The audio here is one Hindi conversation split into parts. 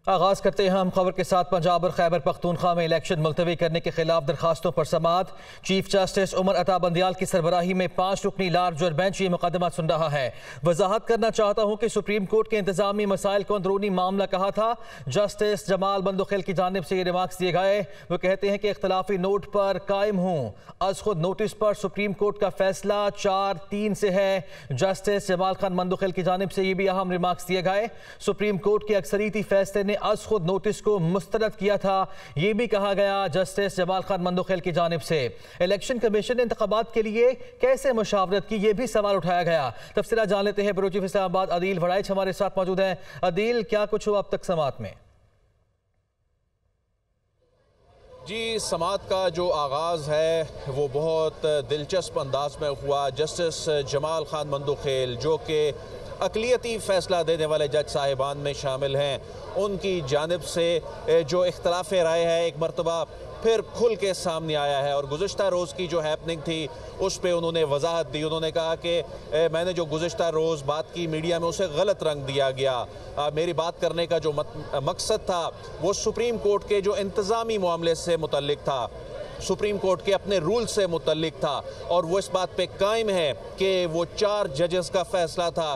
आगाज करते हैं हम खबर के साथ। पंजाब और खैबर पख्तूनख्वा में इलेक्शन मुलतवी करने के खिलाफ दरखास्तों पर समाअत। चीफ जस्टिस उमर अता बंदियाल की सरबराही में 5 रुकनी लार्ज और बेंच ये मुकदमा सुन रहा है। वजाहत करना चाहता हूँ कि सुप्रीम कोर्ट के इंतजामी मसाइल को अंदरूनी मामला कहा था। जस्टिस जमाल बंदुखेल की जानिब से ये रिमार्क्स दिए गए। वो कहते हैं कि इख्तलाफी नोट पर कायम हूँ। आज खुद नोटिस पर सुप्रीम कोर्ट का फैसला 4-3 से है। जस्टिस जमाल खान बंदुखेल की जानिब से ये भी अहम रिमार्क्स दिए गए। सुप्रीम कोर्ट के अक्सरियती फैसले ने आज खुद नोटिस को मुस्तरद किया था। ये भी कहा गया जस्टिस जमाल खान बंदुखेल की जानिब से इलेक्शन कमीशन ने इंतखाबात के लिए कैसे मुशावरत की, ये भी सवाल उठाया गया। तफसीलात जान लेते हैं। बरूची इस्लामाबाद अदील वड़ाइच हमारे साथ मौजूद हैं। अदील, क्या कुछ हुआ अब तक समाअत में? जी, समाअत का जो आगाज़ है वो बहुत दिलचस्प अंदाज में हुआ। जस्टिस जमाल खान बंदुखेल जो कि अक़लियती फ़ैसला देने वाले जज साहिबान में शामिल हैं, उनकी जानिब से जो इख्तलाफ राय है एक मरतबा फिर खुल के सामने आया है। और गुज़िश्ता रोज़ की जो हैपनिंग थी उस पर उन्होंने वजाहत दी। उन्होंने कहा कि मैंने जो गुज़िश्ता रोज़ बात की मीडिया में उसे गलत रंग दिया गया। मेरी बात करने का जो मकसद था वो सुप्रीम कोर्ट के जो इंतज़ामी मामले से मुतल्लिक था, सुप्रीम कोर्ट के अपने रूल से मुतल्लिक था। और वो इस बात पे कायम है कि वो 4 जजेस का फैसला था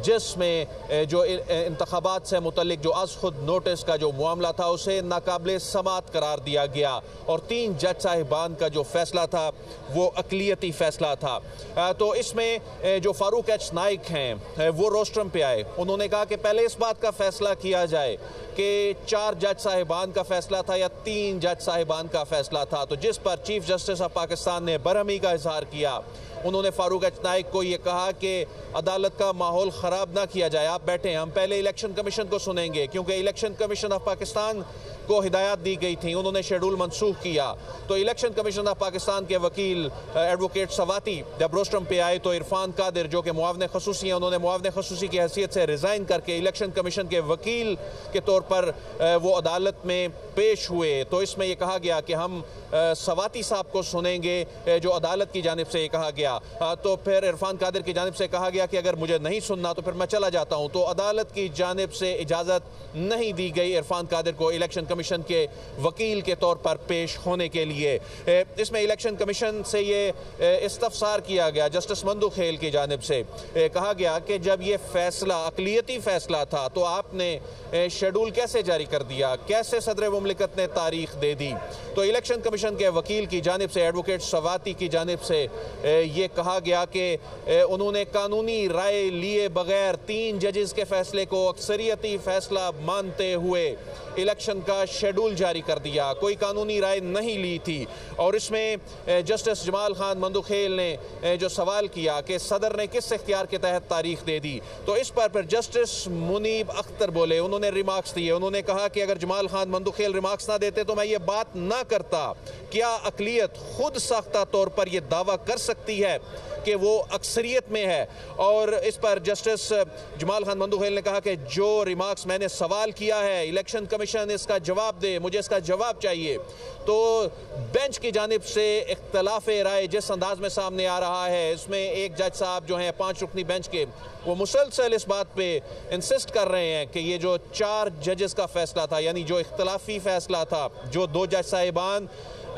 जिसमें जो इंतखाबात से मुतल्लिक जो आज खुद नोटिस का जो मामला था उसे नाकाबिले समाअत करार दिया गया। और 3 जज साहिबान का जो फैसला था वो अक़लियती फ़ैसला था। तो इसमें जो फारूक एच नाइक हैं वो रोस्ट्रम पे आए। उन्होंने कहा कि पहले इस बात का फैसला किया जाए कि 4 जज साहिबान का फैसला था या 3 जज साहिबान का फैसला था। तो जिस पर चीफ जस्टिस ऑफ पाकिस्तान ने बरहमी का इजहार किया। उन्होंने फारूक एच नाइक को ये कहा कि अदालत का माहौल ख़राब ना किया जाए, आप बैठे, हम पहले इलेक्शन कमीशन को सुनेंगे, क्योंकि इलेक्शन कमीशन ऑफ पाकिस्तान को हिदायत दी गई थी, उन्होंने शेड्यूल मनसूख किया। तो इलेक्शन कमीशन ऑफ पाकिस्तान के वकील एडवोकेट सवाती जब रोस्ट्रम पे आए तो इरफान कादिर जो कि मुआवने खसूसी हैं, उन्होंने मुआवने खसूसी की हैसियत से रिज़ाइन करके इलेक्शन कमीशन के वकील के तौर पर वो अदालत में पेश हुए। तो इसमें यह कहा गया कि हम सवाती साहब को सुनेंगे, जो अदालत की जानिब से ये कहा गया। तो फिर इरफान कादिर की जानिब से कहा गया कि अगर मुझे नहीं सुनना तो फिर मैं चला जाता हूँ। तो अदालत की जानिब से इजाज़त नहीं दी गई इरफान कादिर को इलेक्शन कमीशन के वकील के तौर पर पेश होने के लिए। इसमें इलेक्शन कमीशन से ये इस्तफसार किया गया जस्टिस बंदुखेल की जानिब से। कहा गया कि जब ये फैसला अक़लियती फ़ैसला था तो आपने शेड्यूल कैसे जारी कर दिया, कैसे सदर मुमलिकत ने तारीख दे दी। तो इलेक्शन कमीशन के वकील की जानिब से एडवोकेट सवाती की जानिब से ये कहा गया कि उन्होंने कानूनी राय लिए बगैर 3 जजेस के फैसले को अक्सरियती फैसला मानते हुए इलेक्शन का शेड्यूल जारी कर दिया, कोई कानूनी राय नहीं ली थी। और इसमें जस्टिस जमाल खान बंदुखेल ने जो सवाल किया कि सदर ने किस इख्तियार के तहत तारीख दे दी, तो इस पर फिर जस्टिस मुनीब अख्तर बोले, उन्होंने रिमार्क्स दिए। उन्होंने कहा कि अगर जमाल खान बंदुखेल रिमार्क्स ना देते तो मैं ये बात ना करता। क्या अक़लियत खुद साख्ता तौर पर यह दावा कर सकती है कि वो अक्सरियत में है? और इस पर जस्टिस जमाल खान बंदुखेल ने कहा कि जो रिमार्क्स मैंने सवाल किया है इलेक्शन कमीशन इसका जवाब दे, मुझे इसका जवाब चाहिए। तो बेंच की जानिब से इख्तलाफ राय जिस अंदाज में सामने आ रहा है, इसमें एक जज साहब जो हैं 5 रुकनी बेंच के, वो मुसलसल इस बात पे इंसिस्ट कर रहे हैं कि ये जो 4 जजेस का फैसला था, यानी जो इख्तलाफी फैसला था, जो 2 जज साहिबान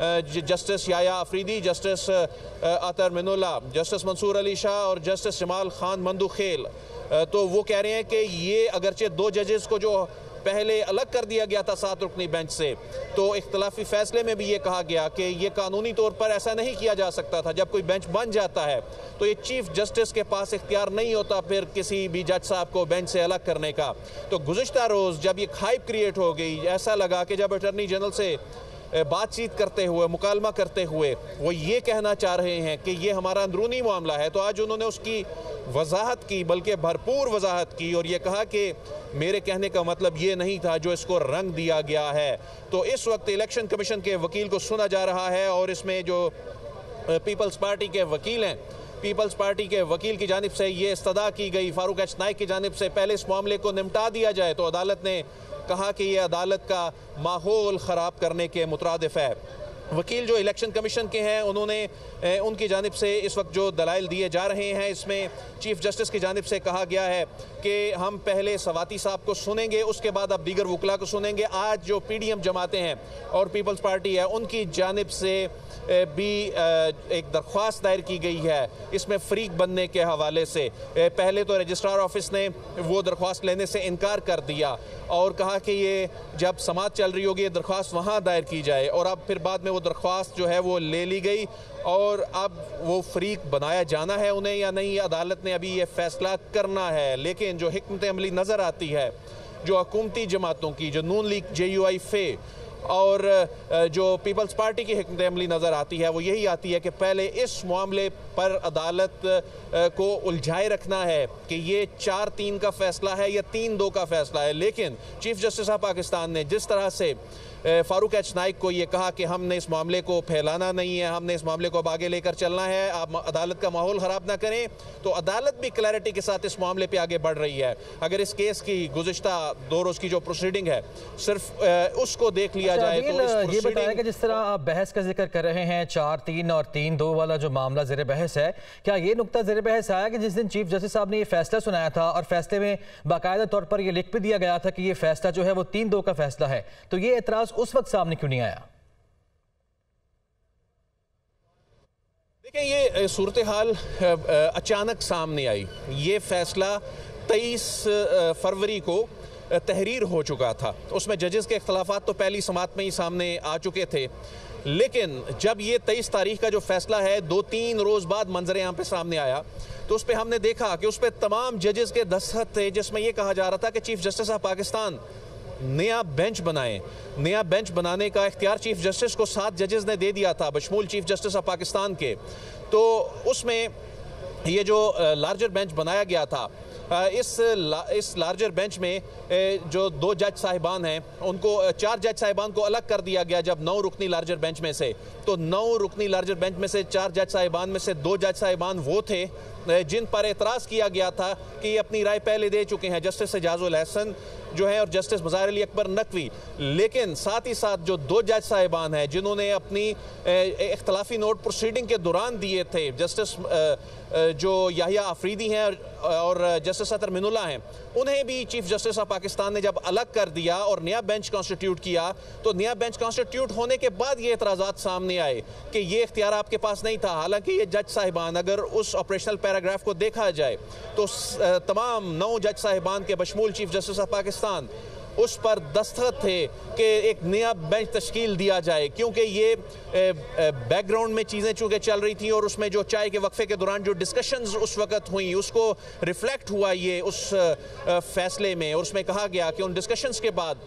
justice Yahya Afridi, justice Athar Minallah, justice Mansoor Ali Shah और जस्टिस जमाल खान बंदुखेल, तो वो कह रहे हैं कि ये अगरचे 2 जजेस को जो पहले अलग कर दिया गया था 7 रुकनी बेंच से, तो इख्तलाफी फैसले में भी ये कहा गया कि ये कानूनी तौर पर ऐसा नहीं किया जा सकता था। जब कोई बेंच बन जाता है तो ये चीफ जस्टिस के पास इख्तियार नहीं होता फिर किसी भी जज साहब को बेंच से अलग करने का। तो गुज़िश्ता रोज़ जब ये हाइप क्रिएट हो गई, ऐसा लगा कि जब अटॉर्नी जनरल से बातचीत करते हुए, मुकालमा करते हुए वो ये कहना चाह रहे हैं कि ये हमारा अंदरूनी मामला है, तो आज उन्होंने उसकी वजाहत की, बल्कि भरपूर वजाहत की, और ये कहा कि मेरे कहने का मतलब ये नहीं था जो इसको रंग दिया गया है। तो इस वक्त इलेक्शन कमीशन के वकील को सुना जा रहा है और इसमें जो पीपल्स पार्टी के वकील हैं, पीपल्स पार्टी के वकील की जानिब से ये इस्तदा की गई फारूक एच नाइक की जानिब से पहले इस मामले को निपटा दिया जाए। तो अदालत ने कहा कि यह अदालत का माहौल ख़राब करने के मुतरादिफ है। वकील जो इलेक्शन कमीशन के हैं उन्होंने उनकी जानिब से इस वक्त जो दलाइल दिए जा रहे हैं, इसमें चीफ जस्टिस की जानिब से कहा गया है कि हम पहले सवाती साहब को सुनेंगे, उसके बाद अब दीगर वकला को सुनेंगे। आज जो पीडीएम जमातें हैं और पीपल्स पार्टी है, उनकी जानिब से भी एक दरख्वास्त दायर की गई है इसमें फ़रीक बनने के हवाले से। पहले तो रजिस्ट्रार ऑफिस ने वो दरख्वास्त लेने से इनकार कर दिया और कहा कि ये जब समाअत चल रही होगी ये दरख्वास्त वहाँ दायर की जाए, और अब फिर बाद में वो दरख्वास्त जो है वो ले ली गई और अब वो फ़रीक बनाया जाना है उन्हें या नहीं, अदालत ने अभी ये फैसला करना है। लेकिन जो हिकमत अमली नज़र आती है जो हुकूमती जमातों की, जो नून लीग, JUI, फे और जो पीपल्स पार्टी की हिकमत अमली नज़र आती है, वो यही आती है कि पहले इस मामले पर अदालत को उलझाए रखना है कि ये 4-3 का फैसला है या 3-2 का फैसला है। लेकिन चीफ जस्टिस ऑफ पाकिस्तान ने जिस तरह से फारूक एच नाइक को ये कहा कि हमने इस मामले को फैलाना नहीं है, हमने इस मामले को अब आगे लेकर चलना है, आप अदालत का माहौल ख़राब ना करें, तो अदालत भी क्लैरिटी के साथ इस मामले पे आगे बढ़ रही है। अगर इस केस की गुज़िश्ता 2 रोज़ की जो प्रोसीडिंग है सिर्फ उसको देख लिया जाए तो ये बताया कि जिस तरह आप बहस का जिक्र कर रहे हैं 4-3 और 3-2 वाला जो मामला ज़ेर बहस है, क्या ये नुकता ज़ेर बहस आया कि जिस दिन चीफ जस्टिस साहब ने ये फैसला सुनाया था और फैसले में बाकायदा तौर पर यह लिख भी दिया गया था कि ये फैसला जो है वो 3-2 का फैसला है, तो ये एतराज़ उस वक्त सामने क्यों नहीं आया? देखें, ये सूरत हाल अचानक सामने आई। ये फैसला 23 फरवरी को तहरीर हो चुका था, उसमें जजेस के इख्तलाफात तो पहली समात में ही सामने आ चुके थे, लेकिन जब ये 23 तारीख का जो फैसला है 2-3 रोज़ बाद मंजर आम पे सामने आया तो उस पर हमने देखा कि उस पर तमाम जजेस के दस्तखत थे, जिसमें यह कहा जा रहा था कि चीफ जस्टिस ऑफ पाकिस्तान नया बेंच बनाएं। नया बेंच बनाने का इख्तियार चीफ जस्टिस को 7 जजेस ने दे दिया था बशमूल चीफ जस्टिस ऑफ पाकिस्तान के। तो उसमें ये जो लार्जर बेंच बनाया गया था, इस लार्जर बेंच में जो 2 जज साहिबान हैं उनको 4 जज साहिबान को अलग कर दिया गया जब 9 रुकनी लार्जर बेंच में से। तो 9 रुकनी लार्जर बेंच में से 4 जज साहिबान में से 2 जज साहिबान वो थे जिन पर एतराज़ किया गया था कि ये अपनी राय पहले दे चुके हैं, जस्टिस एजाजुल हसन जो है और जस्टिस मज़ाहिर अली अकबर नकवी। लेकिन साथ ही साथ जो 2 जज साहिबान हैं जिन्होंने अपनी इख्तलाफी नोट प्रोसीडिंग के दौरान दिए थे, जस्टिस जो याहिया आफरीदी हैं और जस्टिस अतर मिनुल्लाह हैं, उन्हें भी चीफ जस्टिस ऑफ पाकिस्तान ने जब अलग कर दिया और नया बेंच कॉन्स्टिट्यूट किया, तो नया बेंच कॉन्स्टिट्यूट होने के बाद ये एतराज़ात सामने आए कि ये इख्तियार आपके पास नहीं था। हालांकि ये जज साहिबान, अगर उस ऑपरेशनल पैराग्राफ को देखा जाए तो तमाम 9 जज साहिबान के बशमूल चीफ जस्टिस ऑफ पाकिस्तान उस पर दस्तखत थे कि एक नया बेंच तश्कील दिया जाए, क्योंकि ये बैकग्राउंड में चीज़ें चूँकि चल रही थी और उसमें जो चाय के वक्फे के दौरान जो डिस्कशंस उस वक्त हुई उसको रिफ्लेक्ट हुआ ये उस फैसले में, और उसमें कहा गया कि उन डिस्कशंस के बाद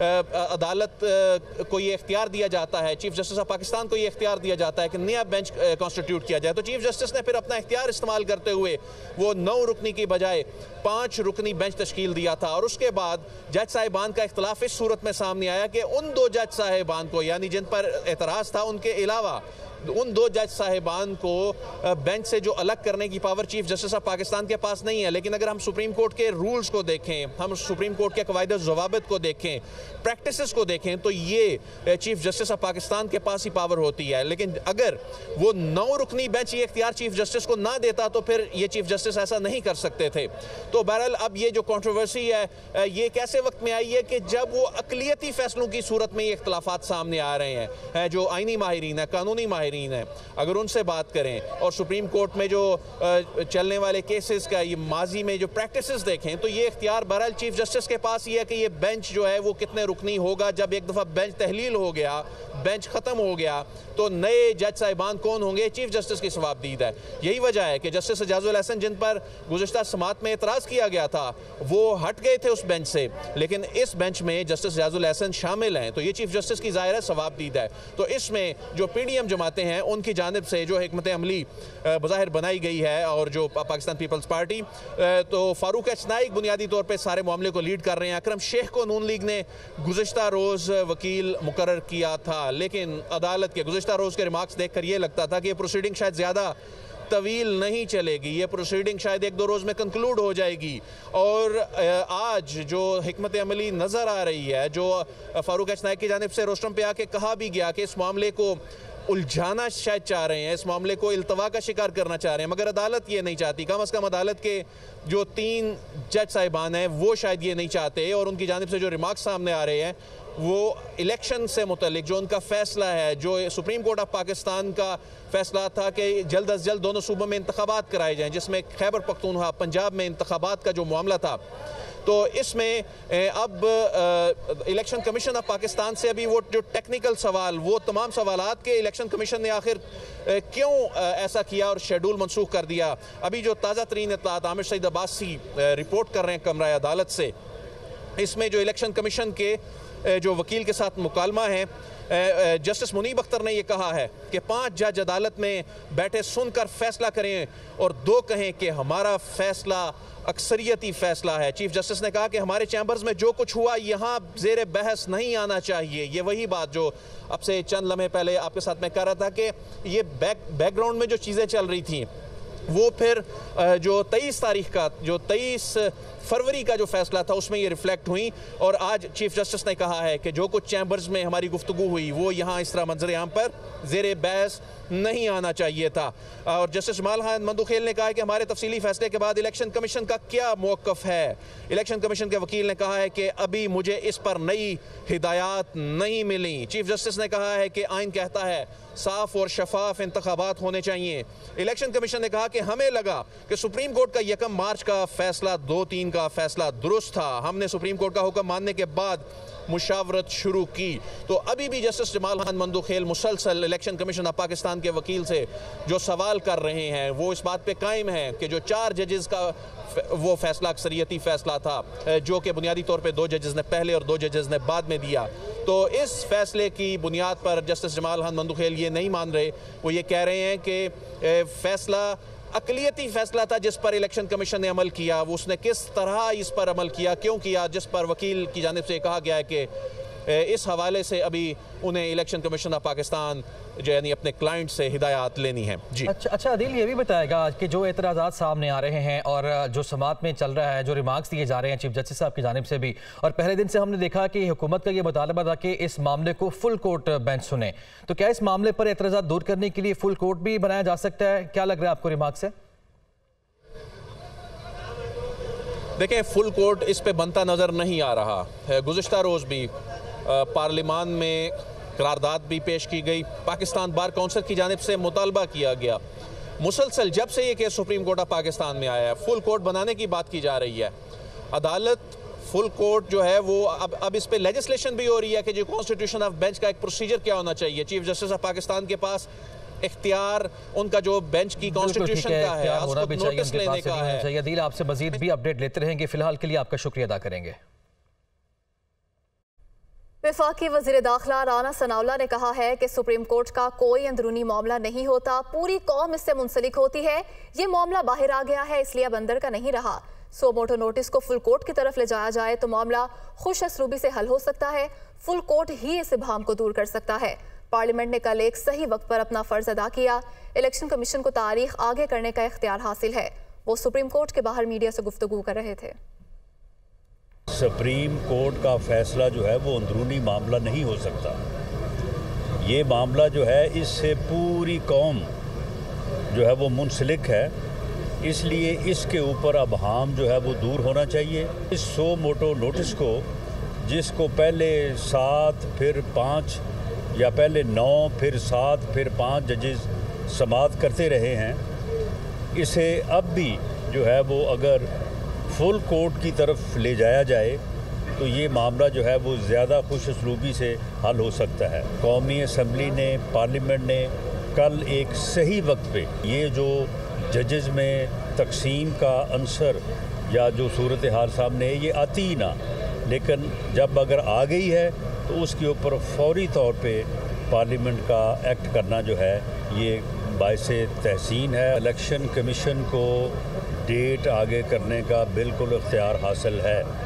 अदालत को ये इख्तियार दिया जाता है, चीफ जस्टिस ऑफ पाकिस्तान को ये इख्तियार दिया जाता है कि नया बेंच कॉन्स्टिट्यूट किया जाए। तो चीफ जस्टिस ने फिर अपना इख्तियार इस्तेमाल करते हुए वो 9 रुकनी की बजाय 5 रुकनी बेंच तश्कील दिया था। और उसके बाद जज साहिबान का इख्तलाफ इस सूरत में सामने आया कि उन 2 जज साहिबान को, यानी जिन पर एतराज़ था, उनके अलावा उन 2 जज साहिबान को बेंच से जो अलग करने की power chief justice of Pakistan के पास नहीं है। लेकिन अगर हम सुप्रीम कोर्ट के रूल्स को देखें, हम सुप्रीम कोर्ट के कवायद ज़वाबित को देखें, प्रैक्टिसेस को देखें, तो ये चीफ जस्टिस ऑफ पाकिस्तान के पास ही पावर होती है। लेकिन अगर वो 9 रुकनी बेंच ये इख्तियार चीफ जस्टिस को ना देता तो फिर ये चीफ जस्टिस ऐसा नहीं कर सकते थे। तो बहरहाल अब ये जो कंट्रोवर्सी है ये कैसे वक्त में आई है कि जब वो अक़लियती फैसलों की सूरत में ये इख्तलाफात सामने आ रहे हैं, जो आईनी माहिरीन है, कानूनी माहिरीन है, अगर उनसे बात करें और सुप्रीम कोर्ट में जो चलने वाले केसेस का ये माजी में जो प्रैक्टिसेस देखें, तो ये इख्तियार बहरहाल चीफ जस्टिस के पास ही है कि ये बेंच जो है वो कितने रुकनी होगा। जब एक दफ़ा बेंच तहलील हो गया, बेंच ख़त्म हो गया, तो नए जज साहिबान कौन होंगे, चीफ जस्टिस की सवाबदीद है। यही वजह है कि जस्टिस एजाजुल हसन जिन पर गुज़िश्ता समात में एतराज़ किया गया था वो हट गए थे उस बेंच से, लेकिन इस बेंच में जस्टिस एजाजुल हसन शामिल हैं, तो ये चीफ जस्टिस की ज़ाहिर है सवाबदीद है। तो इसमें जो PDM जमातें हैं उनकी जानिब से जो हिकमत अमली बज़ाहिर बनाई गई है और जो पाकिस्तान पीपल्स पार्टी, तो फारूक एच नाइक बुनियादी तौर पर सारे मामले को लीड कर रहे हैं। अकरम शेख को नून लीग ने गुज़िश्ता रोज़ वकील मुकर्रर किया था, लेकिन अदालत के गुज़िश्ता रोज़ के रिमार्क्स देखकर ये लगता था कि ये प्रोसीडिंग शायद ज़्यादा तवील नहीं चलेगी। ये प्रोसीडिंग शायद 1-2 रोज़ में कंक्लूड हो जाएगी। और आज जो हिकमत अमली नज़र आ रही है, जो फारूक एच नाइक की जानिब से रोस्टम पे आके कहा भी गया कि इस मामले को उलझाना शायद चाह रहे हैं, इस मामले को इल्तवा का शिकार करना चाह रहे हैं, मगर अदालत ये नहीं चाहती। कम अज़ कम अदालत के जो 3 जज साहिबान हैं वो शायद ये नहीं चाहते। और उनकी जानिब से जो रिमार्क्स सामने आ रहे हैं वो इलेक्शन से मुतल्लिक जो उनका फ़ैसला है, जो सुप्रीम कोर्ट ऑफ पाकिस्तान का फ़ैसला था कि जल्द अज जल्द दोनों सूबों में इंतखाबात कराए जाएँ, जिसमें खैबर पख्तूनख्वा पंजाब में इंतखाबात का जो मामला था, तो इसमें अब इलेक्शन कमीशन ऑफ पाकिस्तान से अभी वो जो टेक्निकल सवाल, वो तमाम सवालात के इलेक्शन कमीशन ने आखिर क्यों ऐसा किया और शेड्यूल मनसूख कर दिया। अभी जो ताज़ा तरीन इत्तलात आमिर सईद अब्बासी रिपोर्ट कर रहे हैं कमरा अदालत से, इसमें जो इलेक्शन कमीशन के जो वकील के साथ मुकालमा है, जस्टिस मुनीब अख्तर ने यह कहा है कि 5 जज अदालत में बैठे सुनकर फैसला करें और 2 कहें कि हमारा फैसला अक्सरियती फैसला है। चीफ जस्टिस ने कहा कि हमारे चैम्बर्स में जो कुछ हुआ यहाँ ज़ेर बहस नहीं आना चाहिए। ये वही बात जो अब से चंद लम्हे पहले आपके साथ मैं कह रहा था कि ये बैकग्राउंड में जो चीज़ें चल रही थी वो फिर जो 23 तारीख का, जो 23 फरवरी का जो फैसला था उसमें ये रिफ्लेक्ट हुई। और आज चीफ जस्टिस ने कहा है कि जो कुछ चैम्बर्स में हमारी गुफ्तगू हुई वो यहाँ इस तरह मंजर आम पर ज़ेर बहस नहीं आना चाहिए था। और जस्टिस जमाल खान मंदुखेल ने कहा है कि हमारे तफसीली फैसले के बाद इलेक्शन कमीशन का क्या मौक़िफ़ है। इलेक्शन कमीशन के वकील ने कहा है कि अभी मुझे इस पर नई हिदायत नहीं मिली। चीफ जस्टिस ने कहा है कि आइन कहता है साफ और शफाफ इंतखाबात होने चाहिए। इलेक्शन कमीशन ने कहा कि हमें लगा कि सुप्रीम कोर्ट का 1 मार्च का फैसला 2-3 का फैसला दुरुस्त था। हमने सुप्रीम कोर्ट का हुक्म मानने के बाद मुशावरत शुरू की। तो अभी भी जस्टिस जमाल खान मंदुखेल मुसलसल इलेक्शन कमीशन ऑफ पाकिस्तान के वकील से जो सवाल कर रहे हैं वो इस बात पे कायम है कि जो 4 जजेस का वो फैसला अक्सरियती फैसला था, जो कि बुनियादी तौर पे 2 जजेस ने पहले और 2 जजेस ने बाद में दिया, तो इस फैसले की बुनियाद पर जस्टिस जमाल खान मंदुखेल ये नहीं मान रहे। वो ये कह रहे हैं कि फैसला अक़लियती फैसला था जिस पर इलेक्शन कमीशन ने अमल किया, वो उसने किस तरह इस पर अमल किया, क्यों किया, जिस पर वकील की जानिब से कहा गया है कि इस हवाले से अभी उन्हें इलेक्शन कमीशन ऑफ पाकिस्तान जो यानी अपने क्लाइंट से हिदायत लेनी है। जी अच्छा आदिल, ये भी बताएगा कि जो एतराज़ात सामने आ रहे हैं और जो समात में चल रहा है, जो रिमार्क्स दिए जा रहे हैं चीफ जस्टिस साहब की जानिब से भी, और पहले दिन से हमने देखा कि हुकूमत का ये मुतालबा था कि इस मामले को फुल कोर्ट बेंच सुने, तो क्या इस मामले पर एतराज़ात दूर करने के लिए फुल कोर्ट भी बनाया जा सकता है? क्या लग रहा है आपको रिमार्क से? देखें, फुल कोर्ट इस पे बनता नज़र नहीं आ रहा है। गुज़िश्ता रोज़ भी पार्लिमान में करारदाद भी पेश की गई, पाकिस्तान बार काउंसिल की जानिब से मुतालबा किया गया। मुसलसल जब से ये case supreme court of Pakistan में आया है, फुल कोर्ट बनाने की बात की जा रही है। अदालत फुल कोर्ट जो है वो अब इस पे लेजिस्लेशन भी हो रही है कि जो कॉन्स्टिट्यूशन ऑफ बेंच का एक प्रोसीजर क्या होना चाहिए। चीफ जस्टिस ऑफ पाकिस्तान के पास इख्तियार उनका जो बेंच की कॉन्स्टिट्यूशन का है, नोटिस लेने का है। आदिल, आपसे मजीद भी अपडेट लेते रहेंगे। फिलहाल के लिए आपका शुक्रिया अदा करेंगे। वफाकी वज़ीर दाखिला राना सनाउल्लाह ने कहा है कि सुप्रीम कोर्ट का कोई अंदरूनी मामला नहीं होता, पूरी कौम इससे मुंसलिक होती है। ये मामला बाहर आ गया है, इसलिए अब अंदर का नहीं रहा। सो मोटो नोटिस को फुल कोर्ट की तरफ ले जाया जाए तो मामला खुश असलूबी से हल हो सकता है। फुल कोर्ट ही इस इबहम को दूर कर सकता है। पार्लियामेंट ने कल एक सही वक्त पर अपना फर्ज अदा किया। इलेक्शन कमीशन को तारीख आगे करने का इख्तियार हासिल है। वो सुप्रीम कोर्ट के बाहर मीडिया से गुफ्तगू कर रहे थे। सुप्रीम कोर्ट का फैसला जो है वो अंदरूनी मामला नहीं हो सकता। ये मामला जो है इससे पूरी कौम जो है वो मुंसलिक है, इसलिए इसके ऊपर अबहाम जो है वो दूर होना चाहिए। इस सो मोटो नोटिस को, जिसको पहले 7 फिर 5 या पहले 9 फिर 7 फिर 5 जजेस समाअत करते रहे हैं, इसे अब भी जो है वो अगर फुल कोर्ट की तरफ ले जाया जाए तो ये मामला जो है वो ज़्यादा खुश उसलूबी से हल हो सकता है। कौमी असम्बली ने, पार्लियामेंट ने कल एक सही वक्त पे ये जो जजेस में तकसीम का अंसर या जो सूरत हाल सामने है ये आती ही ना, लेकिन जब अगर आ गई है तो उसके ऊपर फौरी तौर पे पार्लियामेंट का एक्ट करना जो है ये बाइसे तहसीन है। इलेक्शन कमीशन को डेट आगे करने का बिल्कुल इख्तियार हासिल है।